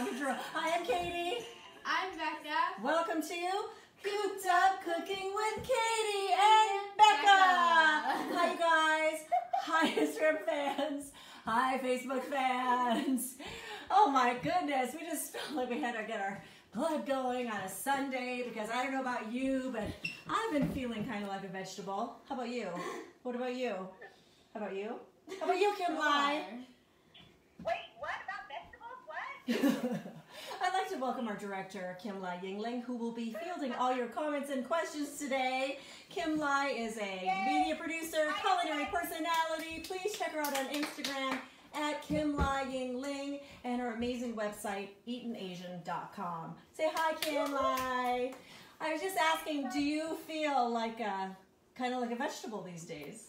control. Hi, I'm Katie. I'm Becca. Welcome to Cooped Up Cooking with Katie and Becca. Hi, you guys. Hi, Instagram fans. Hi, Facebook fans. Oh my goodness, we just felt like we had to get our blood going on a Sunday because I don't know about you, but I've been feeling kind of like a vegetable. How about you? What about you? How about you? How about you, Kim Lai? Wait, what about vegetables? What? I'd like to welcome our director, Kim Lai Yingling, who will be fielding all your comments and questions today. Kim Lai is a media producer, culinary personality. Please check her out on Instagram at Kim Lai Yingling and her amazing website, eatenasian.com. Say hi, Kim Lai. I was just asking, do you feel like kind of like a vegetable these days?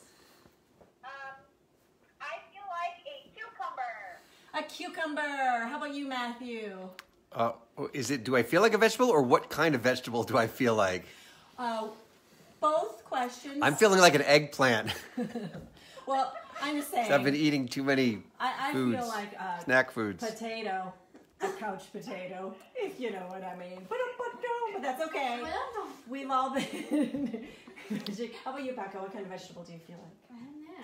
I feel like a cucumber. A cucumber. How about you, Matthew? Do I feel like a vegetable, or what kind of vegetable do I feel like? Both questions. I'm feeling like an eggplant. Well, I'm just saying. I've been eating too many I foods, feel like snack foods. Potato, a couch potato, if you know what I mean. But that's okay. We've all been. How about you, Becca? What kind of vegetable do you feel like?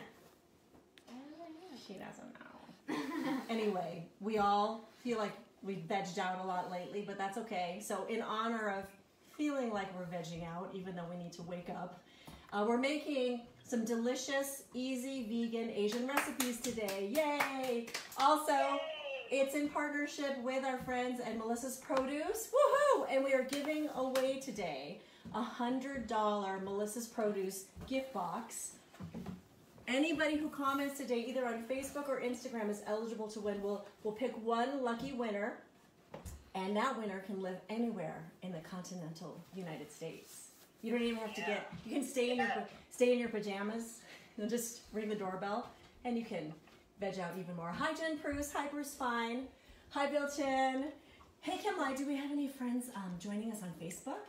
She doesn't know. Anyway, we all feel like we've vegged out a lot lately, but that's okay. So in honor of feeling like we're vegging out, even though we need to wake up, we're making some delicious, easy, vegan Asian recipes today. Yay! Also, it's in partnership with our friends at Melissa's Produce. Woohoo! And we are giving away today a $100 Melissa's Produce gift box. Anybody who comments today, either on Facebook or Instagram, is eligible to win. We'll pick one lucky winner, and that winner can live anywhere in the continental United States. You don't even have to you can stay in your pajamas. You'll just ring the doorbell, and you can veg out even more. Hi, Jen Bruce. Hi, Bruce Fine. Hi, Bill Chin. Hey, Kim Lai, do we have any friends joining us on Facebook?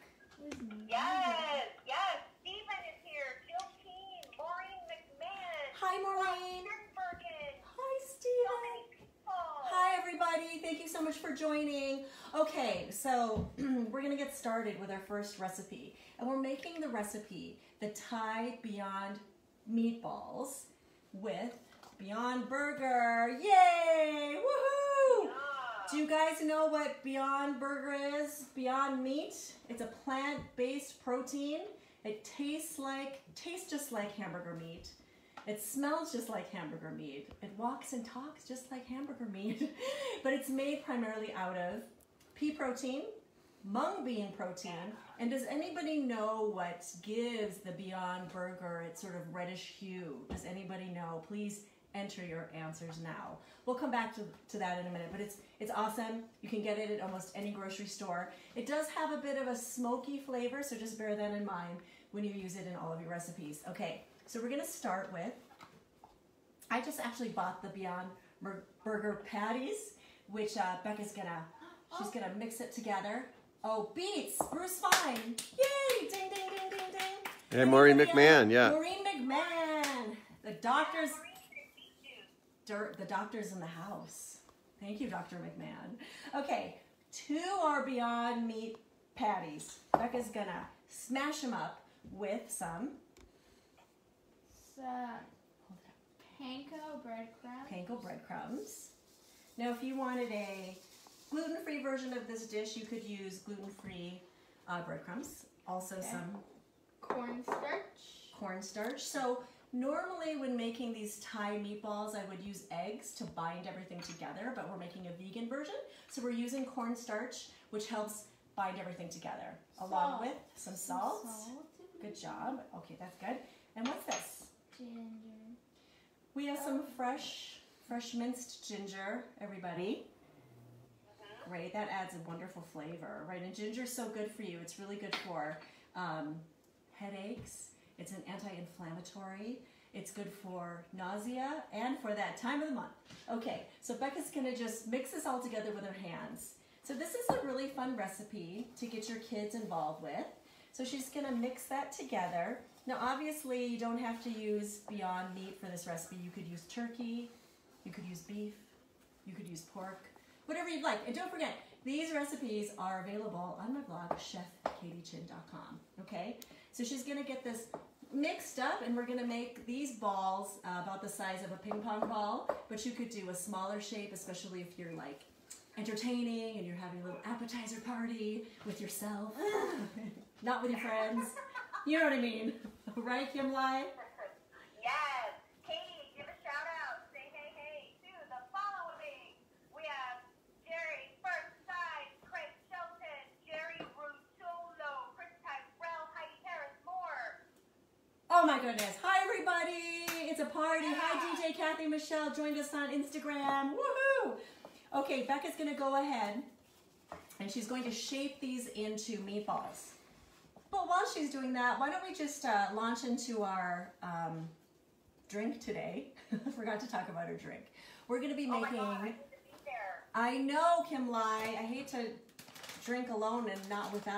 Yes. Stephen is here. Jill Keen, Maureen McMahon. Hi, Maureen. Bergen. Hi, So Stephen. many people. Hi, everybody. Thank you so much for joining. Okay, so we're going to get started with our first recipe. And we're making the recipe, the Thai Beyond Meatballs with Beyond Burger. Yay! Woohoo! Do you guys know what Beyond Burger is? Beyond Meat. It's a plant-based protein. It tastes just like hamburger meat. It smells just like hamburger meat. It walks and talks just like hamburger meat. But it's made primarily out of pea protein, mung bean protein, and does anybody know what gives the Beyond Burger its sort of reddish hue? Does anybody know? Please enter your answers now. We'll come back to that in a minute, but it's awesome. You can get it at almost any grocery store. It does have a bit of a smoky flavor, so just bear that in mind when you use it in all of your recipes. Okay, so we're gonna start with, I just actually bought the Beyond Burger patties, which Becca's she's gonna mix it together. Oh, beets, Bruce Fine, yay, ding, ding, ding, ding, ding. Hey, Maureen McMahon, yeah. Maureen McMahon, the doctor's in the house. Thank you, Dr. McMahon. Okay, 2 are Beyond Meat patties. Becca's gonna smash them up with some panko breadcrumbs. Now, if you wanted a gluten-free version of this dish, you could use gluten-free breadcrumbs. Also some cornstarch. So normally when making these Thai meatballs, I would use eggs to bind everything together, but we're making a vegan version. So we're using cornstarch, which helps bind everything together, along with some salt. Good job. Okay, that's good. And what's this? Ginger. We have some fresh minced ginger, everybody. Great, that adds a wonderful flavor, right? And ginger's so good for you. It's really good for headaches. It's an anti-inflammatory. It's good for nausea and for that time of the month. Okay, so Becca's gonna just mix this all together with her hands. So this is a really fun recipe to get your kids involved with. So she's gonna mix that together. Now obviously you don't have to use Beyond Meat for this recipe. You could use turkey, you could use beef, you could use pork. whatever you'd like. And don't forget, these recipes are available on my blog, chefkatiechin.com. Okay, so she's gonna get this mixed up, and we're gonna make these balls about the size of a ping pong ball, but you could do a smaller shape, especially if you're like entertaining and you're having a little appetizer party with yourself, not with your friends. You know what I mean, right, Kim Lai? Yes. Katie, give a shout out. Say hey, hey to the following. We have Jerry First Side, Craig Shelton, Jerry Rutolo, Chris Tyrell, Heidi Harris, more. Oh my goodness. Hi everybody. It's a party. Hi DJ Kathy Michelle joined us on Instagram. Woohoo! Okay, Becca's going to go ahead and she's going to shape these into meatballs. But while she's doing that, why don't we just launch into our drink today. I forgot to talk about our drink. We're going to be making... Oh my God, I need to be there. I know, Kim Lai. I hate to drink alone and not with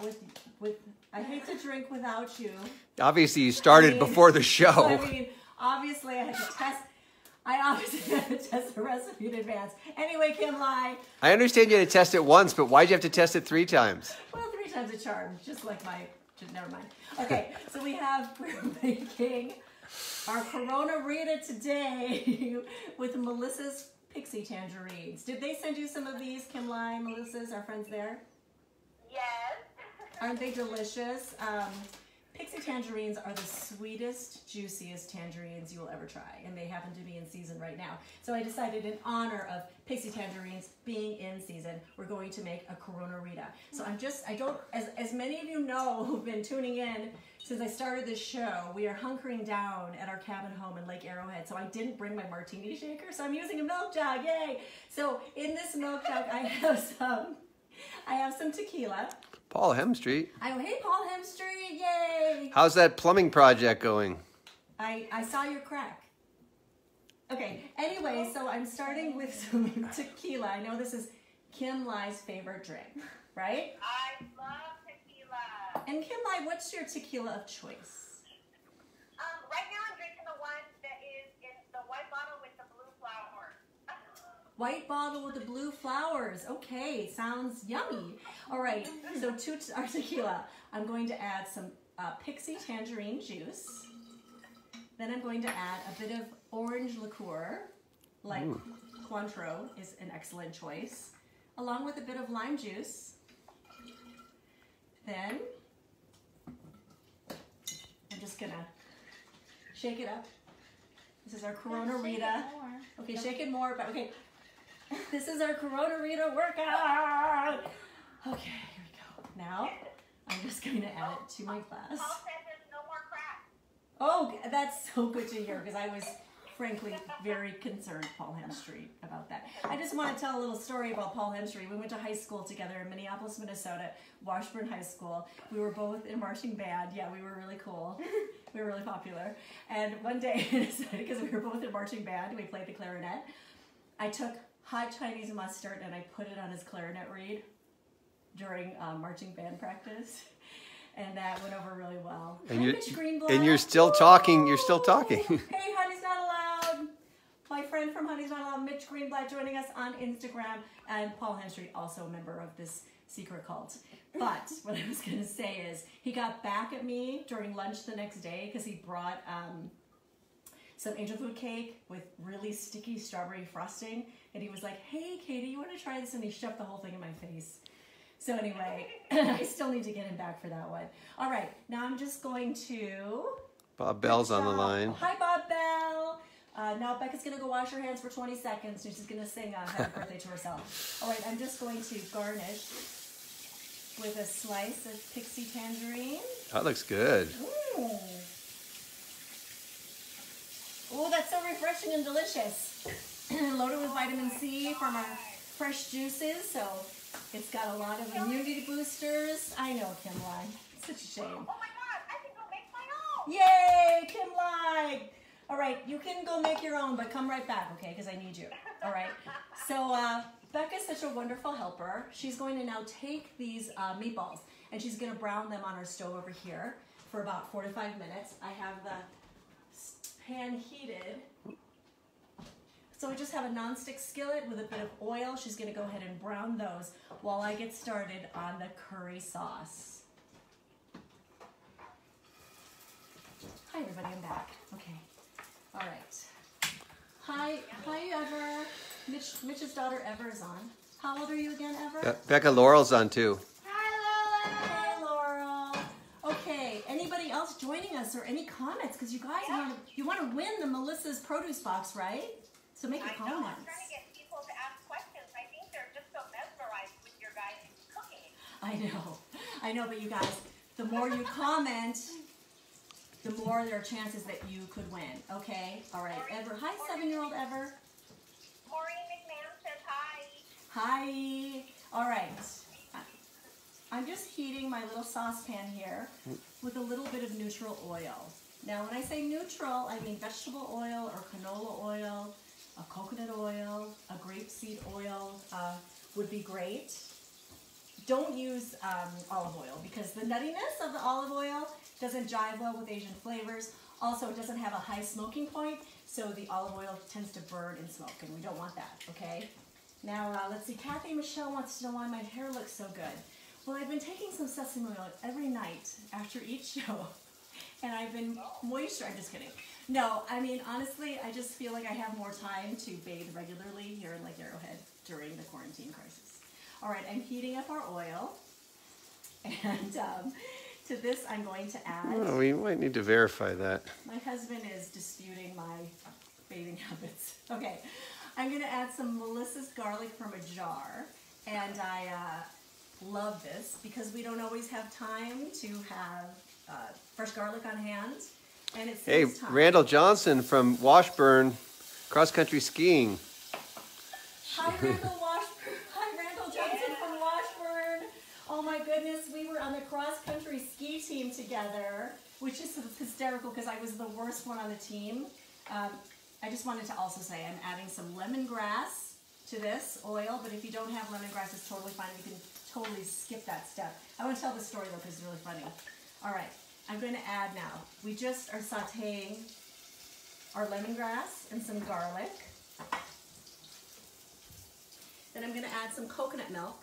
I hate to drink without you. Obviously, you started before the show. I mean, obviously I had to test. I obviously had to test the recipe in advance. Anyway, Kim Lai. I understand you had to test it once, but why'd you have to test it 3 times? Well, 3 times a charm, just like my. Never mind. Okay, so we're making our Corona Rita today with Melissa's Pixie Tangerines. Did they send you some of these, Kim Lai, Melissa's, our friends there? Yes. Aren't they delicious? Pixie tangerines are the sweetest, juiciest tangerines you will ever try, and they happen to be in season right now. So I decided in honor of Pixie tangerines being in season, we're going to make a Corona Rita. So as many of you know who've been tuning in since I started this show, we are hunkering down at our cabin home in Lake Arrowhead. So I didn't bring my martini shaker, so I'm using a milk jug, yay! So in this milk jug, I have some tequila. Paul Hemstreet. Hey, Paul Hemstreet, yay! How's that plumbing project going? I saw your crack. Okay, anyway, so I'm starting with some tequila. I know this is Kim Lai's favorite drink, right? I love tequila. And Kim Lai, what's your tequila of choice? Right now I'm drinking the one that is in the white bottle with the blue flower. White bottle with the blue flowers. Okay, sounds yummy. All right, so to our tequila, I'm going to add some Pixie tangerine juice. Then I'm going to add a bit of orange liqueur, like Cointreau is an excellent choice, along with a bit of lime juice. Then I'm just gonna shake it up. This is our Corona Rita. Okay, shake it more, but okay. This is our Corona Rita workout. Okay, here we go. Now, I'm just going to add it to my glass. Paul said there's no more crack. Oh, that's so good to hear because I was, frankly, very concerned, Paul Hemstreet, about that. I just want to tell a little story about Paul Hemstreet. We went to high school together in Minneapolis, Minnesota, Washburn High School. We were both in marching band. Yeah, we were really cool. We were really popular. And one day, because we were both in marching band, we played the clarinet. I took hot Chinese mustard and I put it on his clarinet reed during marching band practice, and that went over really well. And, Mitch Greenblatt. and you're still talking. You're still talking. Hey, Honey's Not Allowed. My friend from Honey's Not Allowed, Mitch Greenblatt, joining us on Instagram, and Paul Hemstreet, also a member of this secret cult. But what I was going to say is he got back at me during lunch the next day because he brought some angel food cake with really sticky strawberry frosting, and he was like, "Hey, Katie, you want to try this?" And he shoved the whole thing in my face. So anyway, I still need to get him back for that one. All right, now I'm just going to... Bob Bell's on the line. Hi, Bob Bell. Now Becca's going to go wash her hands for 20 seconds. She's going to sing happy birthday to herself. All right, I'm just going to garnish with a slice of Pixie tangerine. That looks good. Oh, that's so refreshing and delicious. Loaded with vitamin C from our fresh juices, so it's got a lot of immunity boosters. I know, Kim Lai. It's such a shame. Oh my God, I can go make my own. Yay, Kim Lai. All right, you can go make your own, but come right back, okay, because I need you. All right. So Becca's such a wonderful helper. She's going to now take these meatballs, and she's going to brown them on our stove over here for about 4 to 5 minutes. I have the pan heated. So I just have a nonstick skillet with a bit of oil. She's gonna go ahead and brown those while I get started on the curry sauce. Hi everybody, I'm back. Okay, all right. Hi Ever. Mitch's daughter Ever is on. How old are you again, Ever? Yeah, Becca Laurel's on too. Hey Laurel. Okay, anybody else joining us or any comments? Because you guys want to win the Melissa's produce box, right? So make a comment. I know, I'm trying to get people to ask questions. I think they're just so mesmerized with your guys' cooking. I know, but you guys, the more you comment, the more there are chances that you could win. Okay, all right. Ever, hi, 7-year-old Ever. Maureen McMahon says hi. Hi. All right. I'm just heating my little saucepan here with a little bit of neutral oil. Now, when I say neutral, I mean vegetable oil or canola oil, a coconut oil, a grapeseed oil would be great. Don't use olive oil because the nuttiness of the olive oil doesn't jive well with Asian flavors. Also, it doesn't have a high smoking point, so the olive oil tends to burn and smoke, and we don't want that, okay? Now, let's see. Kathy Michelle wants to know why my hair looks so good. Well, I've been taking some sesame oil every night after each show, and I've been I'm just kidding. No, I mean, honestly, I just feel like I have more time to bathe regularly here in Lake Arrowhead during the quarantine crisis. All right, I'm heating up our oil, and to this, I'm going to add... Oh, we might need to verify that. My husband is disputing my bathing habits. Okay, I'm going to add some Melissa's garlic from a jar, and I love this because we don't always have time to have fresh garlic on hand, and it saves time. Randall Johnson from Washburn, cross-country skiing. Hi, Randall Washburn. Hi, Randall Johnson from Washburn. Oh my goodness, we were on the cross-country ski team together, which is hysterical because I was the worst one on the team. I just wanted to also say I'm adding some lemongrass to this oil, but if you don't have lemongrass, it's totally fine. You can totally skip that step. I want to tell the story though because it's really funny. All right, I'm going to add now. We just are sauteing our lemongrass and some garlic. Then I'm going to add some coconut milk.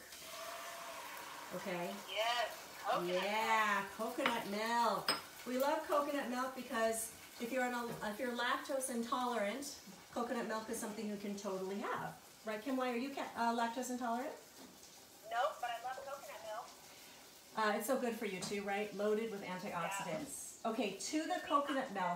Okay. Yes. Coconut. Yeah, coconut milk. We love coconut milk because if you're lactose intolerant, coconut milk is something you can totally have. Right, Kim? Why are you lactose intolerant? Nope, but I love coconut milk. It's so good for you too, right? Loaded with antioxidants. Yeah. Okay, to the coconut milk.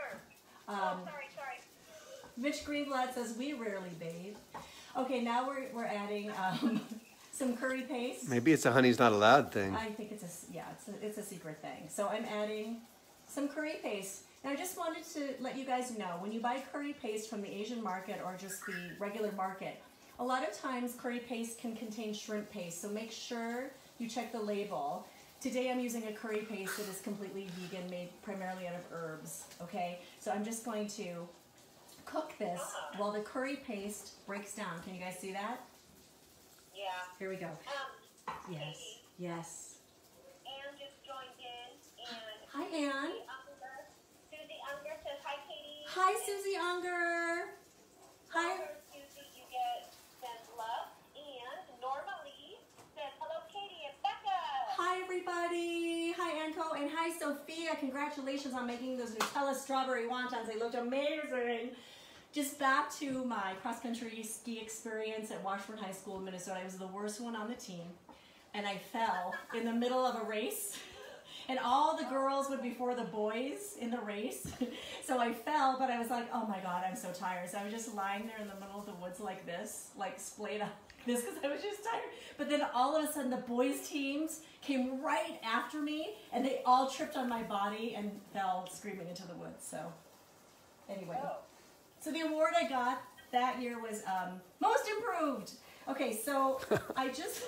Sorry. Mitch Greenblatt says we rarely bathe. Okay, now we're adding some curry paste. Maybe it's a honey's not allowed thing. I think it's a secret thing. So I'm adding some curry paste. Now I just wanted to let you guys know, when you buy curry paste from the Asian market or just the regular market, a lot of times curry paste can contain shrimp paste, so make sure you check the label. Today I'm using a curry paste that is completely vegan, made primarily out of herbs, okay? So I'm just going to cook this while the curry paste breaks down. Can you guys see that? Yeah. Here we go. Yes, Katie, yes. Anne just joined in, and Hi, Anne. Susie Unger says hi, Katie. Hi, Susie Unger. Hi. Susie, you get sends love, and Norma Lee says hello, Katie and Becca. Hi, everybody. Hi, Anko, and hi, Sophia. Congratulations on making those Nutella strawberry wontons. They looked amazing. Just back to my cross-country ski experience at Washburn High School in Minnesota. I was the worst one on the team, and I fell in the middle of a race, and all the girls were before the boys in the race. So I fell, but I was like, oh my God, I'm so tired. So I was just lying there in the middle of the woods like this, like splayed out like this because I was just tired. But then all of a sudden the boys' teams came right after me, and they all tripped on my body and fell screaming into the woods. So anyway. So the award I got that year was most improved. Okay, so I'm just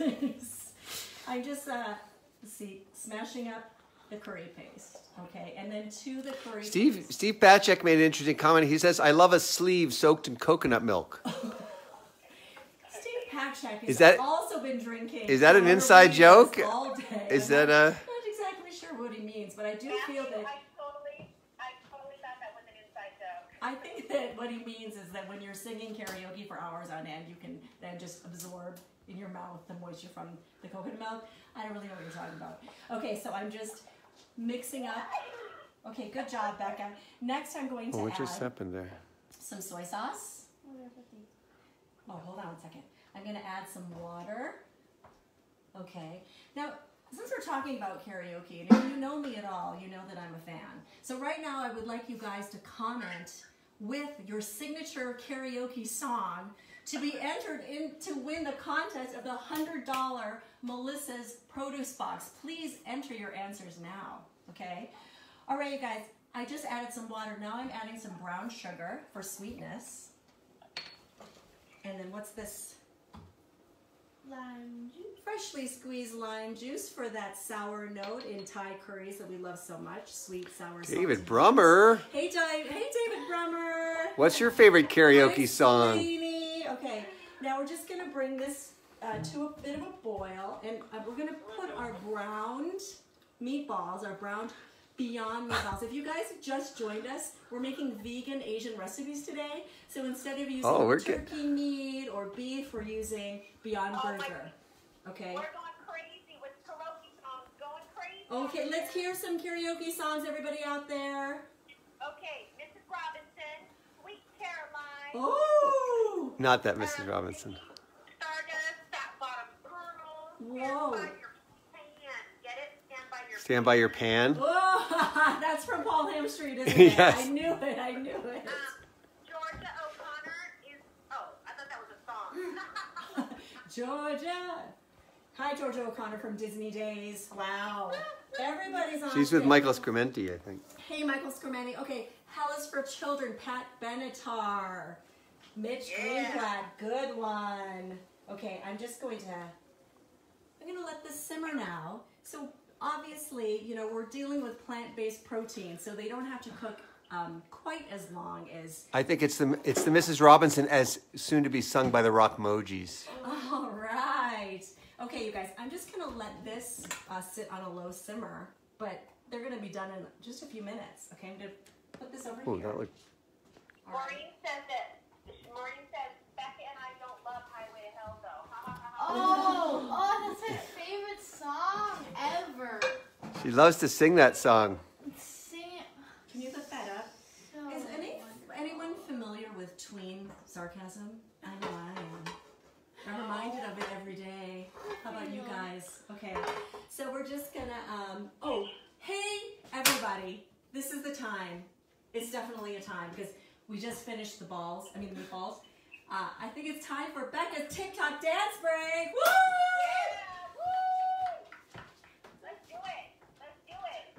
let's see, smashing up the curry paste. Okay, and then to the curry paste. Steve Batchek made an interesting comment. He says, "I love a sleeve soaked in coconut milk." Steve Patchak has also been drinking. Is that an inside joke? All day. Is that a? I'm not exactly sure what he means, but I do feel that. I totally thought that was an inside joke. I think that what he means is that when you're singing karaoke for hours on end, you can then just absorb in your mouth the moisture from the coconut milk. I don't really know what you're talking about. Okay, so I'm just mixing up. Okay, good job, Becca. Next, I'm going to What add just happened there? some soy sauce. Oh, hold on a second. I'm going to add some water. Okay. Now, since we're talking about karaoke, and if you know me at all, you know that I'm a fan. So right now, I would like you guys to comment with your signature karaoke song to be entered in to win the contest of the $100 Melissa's Produce Box. Please enter your answers now, okay? All right, you guys, I just added some water. Now I'm adding some brown sugar for sweetness. And then what's this? Lime juice. Freshly squeezed lime juice for that sour note in Thai curries that we love so much. Sweet, sour, salty. David Brummer. Hey, David Brummer. What's your favorite karaoke Hi, song? sweetie. Okay, now we're just going to bring this to a bit of a boil, and we're going to put our browned meatballs, our browned Beyond Meatballs. If you guys just joined us, we're making vegan Asian recipes today. So instead of using turkey meat or beef, we're using Beyond Burger. Okay. We're going crazy with karaoke songs. Going crazy. Okay, let's hear some karaoke songs, everybody out there. Okay, Mrs. Robinson, Sweet Caroline. Oh! Not that Mrs. Robinson. Stardust, Fat Bottom Kernel. Whoa. Stand by your pan. Get it? Stand by your pan. Stand by Your Pan? Oh, that's from Paul Ham Street, isn't it? Yes. I knew it. I knew it. Georgia O'Connor is. Oh, I thought that was a song. Georgia. Hi, Georgia O'Connor from Disney Days. Wow. Everybody's on. She's with stage. Michael Scrumenti, I think. Hey, Michael Scrumenti. Okay, Hell is for Children. Pat Benatar. Mitch Greenblatt. Good one. Okay, I'm gonna let this simmer now. So obviously, you know, we're dealing with plant-based protein, so they don't have to cook quite as long as. I think it's the Mrs. Robinson as soon to be sung by the Rockmojis. All right. Okay, you guys, I'm just gonna let this sit on a low simmer, but they're gonna be done in just a few minutes. Okay, I'm gonna put this over Oh, here. that looked. All right. Maureen says that. Maureen says Becca and I don't love Highway to Hell though. Ha, ha, ha, ha. Oh, that's my favorite song ever. She loves to sing that song. Sing it. Can you look that up? So Is anyone familiar with tween sarcasm? I know I am. I'm reminded of it every day. How about you guys? Okay, so we're just gonna, oh, hey, everybody. This is the time. It's definitely a time because we just finished the meatballs. I think it's time for Becca's TikTok dance break. Woo! Yeah, woo! Let's do it. Let's do it.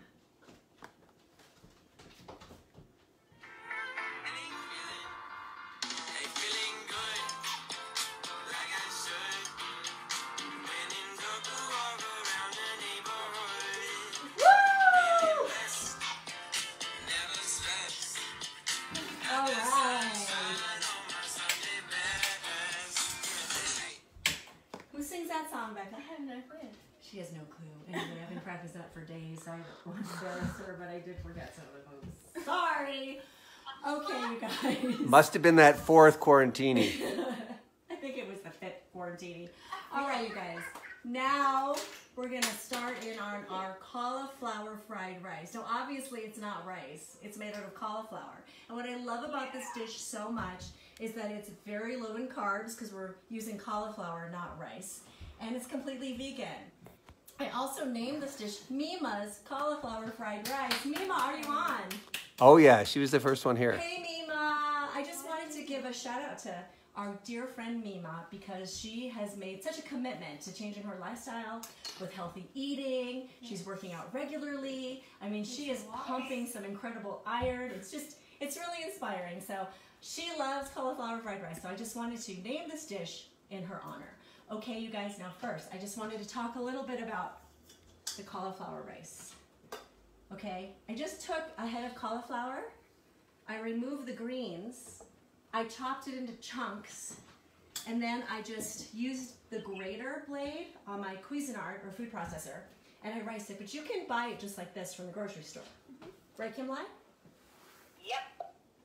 Hey, feeling good, like I should. When in Doku, walk around the neighborhood. Woo! Blessed, never stressed. All right. Sun on my Sunday best. Who sings that song, Becca? I have no clue. She has no clue. Anyway, I've been practicing that for days. I want to embarrass her, but I did forget some of the moves. Sorry. Okay, you guys. Must have been that fourth Quarantini. I think it was the fifth quarantini. All right, you guys. Now we're gonna start in on our cauliflower fried rice. So obviously it's not rice. It's made out of cauliflower. And what I love about this dish so much is that it's very low in carbs because we're using cauliflower, not rice. And it's completely vegan. I also named this dish Mima's Cauliflower Fried Rice. Mima, are you on? Oh yeah, she was the first one here. Hey Mima! I just wanted to give a shout out to our dear friend Mima because she has made such a commitment to changing her lifestyle with healthy eating. She's working out regularly. I mean, she is pumping some incredible iron. It's really inspiring. So she loves cauliflower fried rice. So I just wanted to name this dish in her honor. Okay, you guys, now first, I just wanted to talk a little bit about the cauliflower rice. Okay, I just took a head of cauliflower, I removed the greens, I chopped it into chunks, and then I just used the grater blade on my Cuisinart or food processor, and I riced it. But you can buy it just like this from the grocery store. Right, Kim Lai? Yep.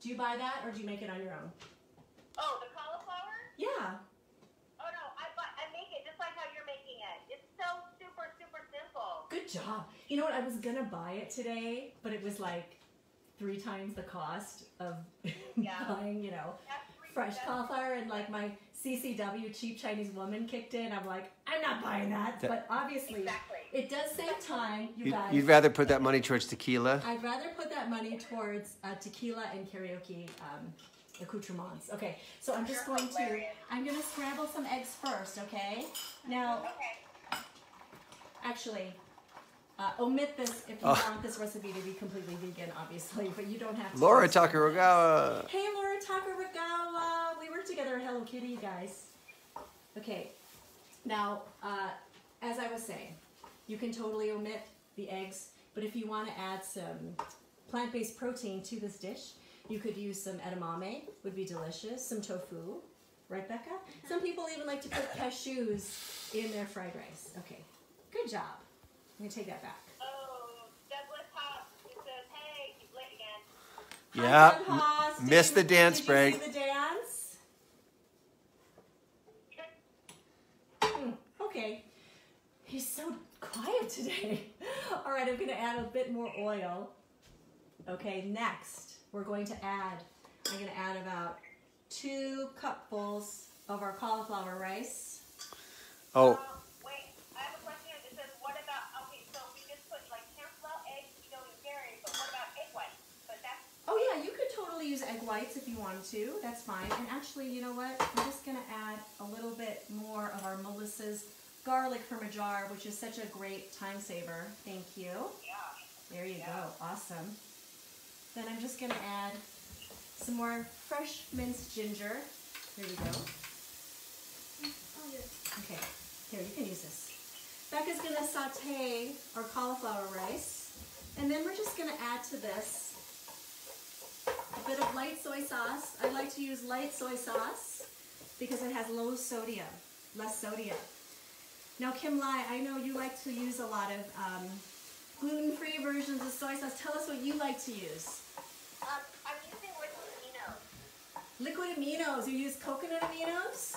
Do you buy that or do you make it on your own? Oh, the cauliflower? Yeah. Oh no, I make it just like how you're making it. It's so super, super simple. Good job. You know what? I was gonna buy it today, but it was like 3 times the cost of Yeah. buying, you know, fresh cauliflower, and like my CCW, cheap Chinese woman, kicked in. I'm like, I'm not buying that. But obviously, Exactly. it does save time, you guys. You'd rather put that money towards tequila? I'd rather put that money towards tequila and karaoke accoutrements. Okay, so I'm just going to, I'm going to scramble some eggs first, okay? Now, Okay. actually, omit this if you want this recipe to be completely vegan, obviously, but you don't have to. Laura Takarogawa. Hey, Laura Takarogawa. We work together at Hello Kitty, you guys. Okay, now, as I was saying, you can totally omit the eggs, but if you want to add some plant-based protein to this dish, you could use some edamame, would be delicious, some tofu, right, Becca? Some people even like to put cashews in their fried rice. Okay, good job. I'm gonna take that back. Oh, Douglas Hobbs, it says, hey, he's late again. Yeah, Hi, Doug Haas. Did missed you- the dance did break. You see the dance? Okay. He's so quiet today. All right, I'm gonna add a bit more oil. Okay, next we're going to add, I'm gonna add about 2 cupfuls of our cauliflower rice. Oh, Wait, I have a question. It says, what about, okay, so we just put like cauliflower, eggs, keto, and dairy, but what about egg whites? But that's, Oh yeah, you could totally use egg whites if you wanted to. That's fine. And actually, you know what? I'm just gonna add a little bit more of our Melissa's garlic from a jar, which is such a great time saver. Thank you. yeah. There you go. Awesome. Then I'm just gonna add some more fresh minced ginger. There we go. Okay, here, you can use this. Becca's gonna saute our cauliflower rice, and then we're just gonna add to this a bit of light soy sauce. I like to use light soy sauce because it has low sodium, less sodium. Now, Kim Lai, I know you like to use a lot of gluten-free versions of soy sauce. Tell us what you like to use. I'm using liquid aminos. Liquid aminos. You use coconut aminos?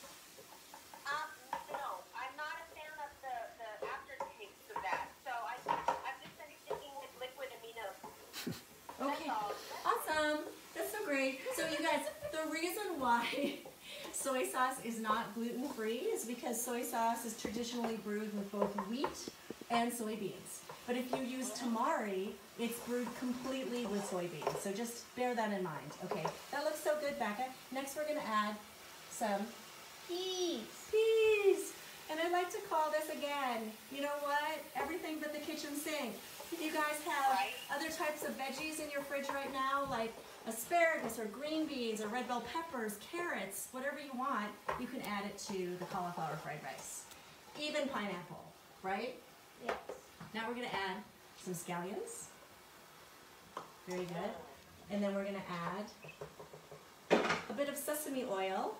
No, I'm not a fan of the aftertaste of that. So I've just been sticking with liquid aminos. Okay. That's all. Awesome. That's so great. So you guys, the reason why soy sauce is not gluten-free is because soy sauce is traditionally brewed with both wheat and soybeans. But if you use tamari, it's brewed completely with soybeans. So just bear that in mind. Okay, that looks so good, Becca. Next we're gonna add some peas. Peas. And I like to call this again, you know what? Everything but the kitchen sink. If you guys have other types of veggies in your fridge right now, like asparagus or green beans or red bell peppers, carrots, whatever you want, you can add it to the cauliflower fried rice. Even pineapple, right? Yes. Now we're gonna add some scallions. Very good. And then we're gonna add a bit of sesame oil.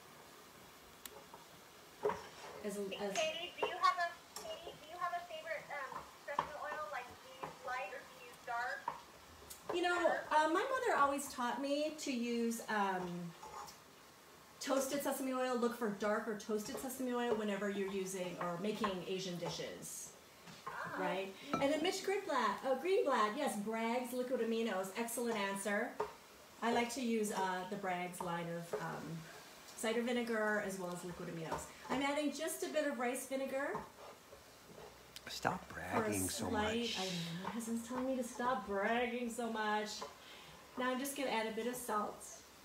Katie, do you have a favorite sesame oil? Like, do you use light or do you use dark? You know, my mother always taught me to use toasted sesame oil. Look for dark or toasted sesame oil whenever you're using or making Asian dishes, right? And then Mitch Greenblatt, yes, Bragg's liquid aminos, excellent answer. I like to use the Bragg's line of cider vinegar as well as liquid aminos. I'm adding just a bit of rice vinegar. stop For a bragging so slight- much. I know, my husband's telling me to stop bragging so much. Now I'm just gonna add a bit of salt.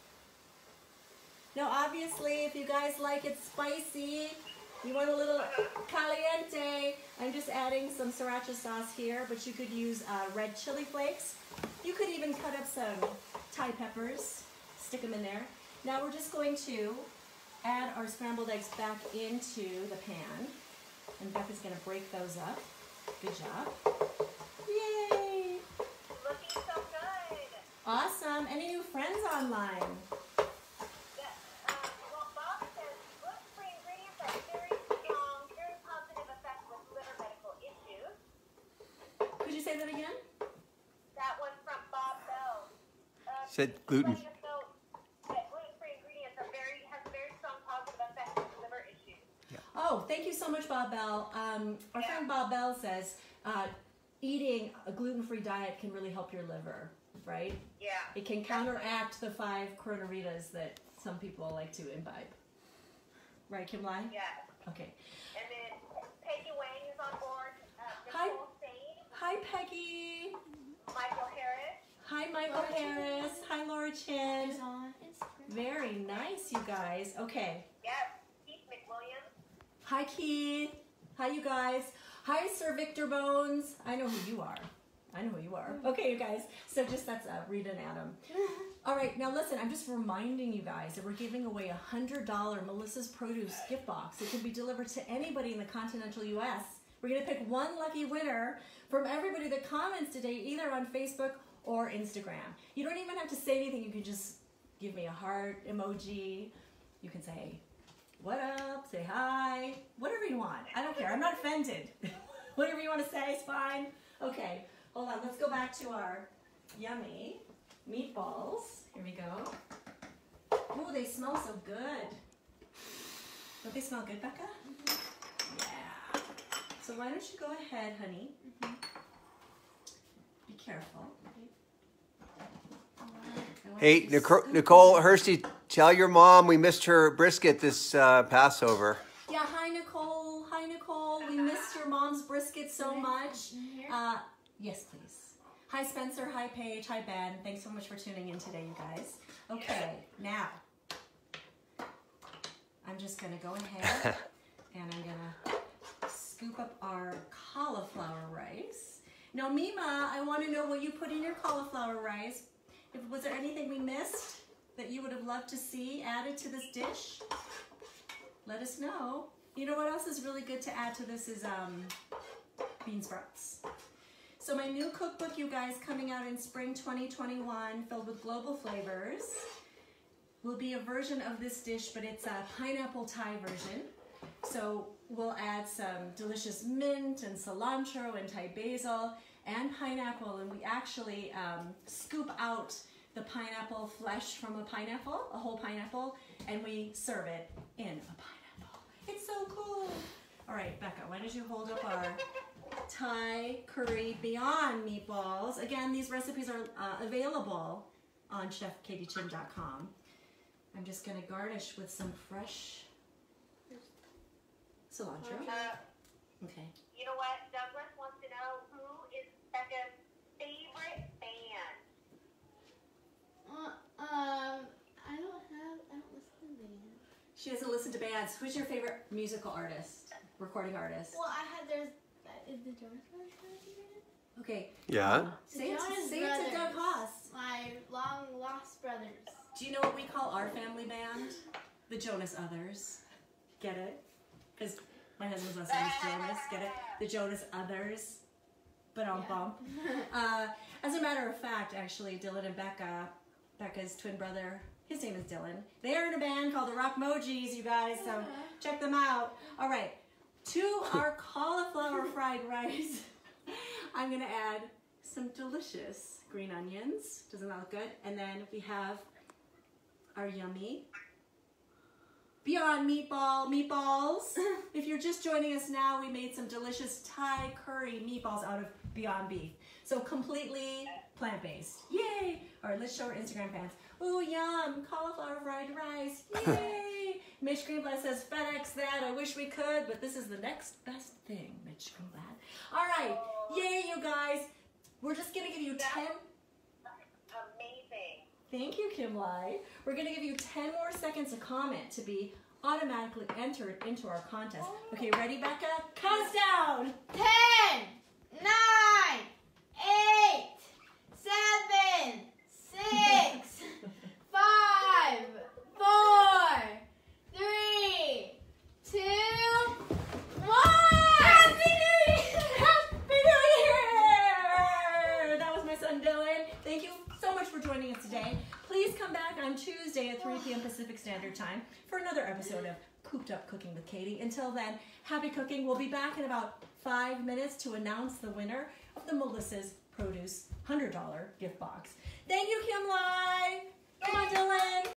Now obviously, if you guys like it spicy, you want a little caliente, I'm just adding some sriracha sauce here, but you could use red chili flakes. You could even cut up some Thai peppers, stick them in there. Now we're just going to add our scrambled eggs back into the pan. And Becca's gonna break those up. Good job. Yay! Looking so good. Awesome. Any new friends online? Well, Bob says gluten-free ingredients are very strong, very positive effects with liver medical issues. Could you say that again? That was from Bob Bell. said gluten. letting us know that gluten-free ingredients has a very strong positive effect on liver issues. Oh, thank you so much, Bob Bell. Our friend Bob Bell says eating a gluten-free diet can really help your liver, right? Yeah. It can counteract the 5 coronaritas that some people like to imbibe. Right, Kim Lai? Yes. Okay. And then Peggy Wang is on board. Hi. Nicole Sane, Hi, Peggy. Michael Harris. Hi, Michael Harris. Hi, Laura Chin. It's on Instagram. Very nice, you guys. Okay. Yes. Keith McWilliams. Hi, Keith. Hi, you guys. Hi, Sir Victor Bones. I know who you are. I know who you are. Okay, you guys. So that's Rita and Adam. All right, now listen, I'm just reminding you guys that we're giving away a $100 Melissa's Produce gift box. It can be delivered to anybody in the continental U.S. We're going to pick one lucky winner from everybody that comments today, either on Facebook or Instagram. You don't even have to say anything. You can just give me a heart emoji. You can say, what up, say hi, whatever you want. I don't care. I'm not offended. Whatever you want to say is fine. Okay, hold on. Let's go back to our yummy meatballs. Here we go. Oh, they smell so good. Don't they smell good, Becca? Yeah. So why don't you go ahead, honey? Be careful. Hey, Nicole Hursty, tell your mom we missed her brisket this Passover. Yeah, hi Nicole. Hi Nicole. We missed your mom's brisket so much. Yes, please. Hi Spencer. Hi Paige. Hi Ben. Thanks so much for tuning in today, you guys. Okay, now I'm just gonna go ahead and I'm gonna scoop up our cauliflower rice. Now, Mima, I want to know what you put in your cauliflower rice. Was there anything we missed that you would have loved to see added to this dish? Let us know. You know what else is really good to add to this is bean sprouts. So my new cookbook, you guys, coming out in spring 2021, filled with global flavors, will be a version of this dish, but it's a pineapple Thai version. So we'll add some delicious mint and cilantro and Thai basil and pineapple, and we actually scoop out the pineapple flesh from a pineapple, a whole pineapple, and we serve it in a pineapple. It's so cool. All right, Becca, why don't you hold up our Thai curry Beyond meatballs. Again, these recipes are available on chefkatiechin.com. I'm just gonna garnish with some fresh cilantro. Okay. You know what? Douglas wants to know who is Becca's favorite band. I don't listen to bands. She doesn't listen to bands. Who's your favorite musical artist, recording artist? Well, is the Jonas Brothers related? Okay. Yeah. Say it Jonas to Doug Brothers. Haas. My long lost brothers. Do you know what we call our family band? The Jonas Others. Get it? Because my husband's last name is Jonas. Get it? The Jonas Others. But on bump. As a matter of fact, actually, Dylan and Becca's twin brother, his name is Dylan. They are in a band called the Rock Mojis, you guys, so check them out. All right, to our cauliflower fried rice, I'm gonna add some delicious green onions. Doesn't that look good? And then we have our yummy Beyond meatballs. If you're just joining us now, we made some delicious Thai curry meatballs out of Beyond Beef. So completely plant-based. Yay! All right, let's show our Instagram fans. Ooh, yum! Cauliflower fried rice. Yay! Mitch Greenblatt says, FedEx that. I wish we could, but this is the next best thing, Mitch Greenblatt. All right. Yay, you guys. We're just going to give you 10... Amazing. Thank you, Kim Lai. We're going to give you 10 more seconds to comment to be automatically entered into our contest. Okay, ready, Becca? Count us down! 10, 9, 8, 7, 6, 5, 4, 3, 2, 1. Happy New Year! Happy New Year! That was my son, Dylan. Thank you so much for joining us today. Please come back on Tuesday at 3 p.m. Pacific Standard Time for another episode of Cooped Up Cooking with Katie. Until then, happy cooking. We'll be back in about 5 minutes to announce the winner of the Melissa's Produce $100 gift box. Thank you, Kim Lai. Come on, Dylan.